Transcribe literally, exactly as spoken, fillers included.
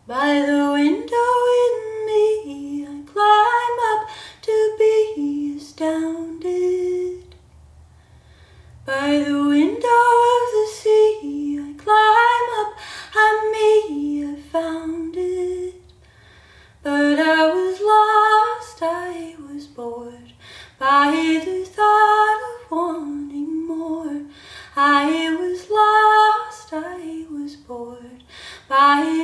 By the window in me, I climb up to be astounded. By the window of the sea, I climb up, I'm me, I found it. But I was lost, I was bored by the thought of wanting more. I was lost, I was bored by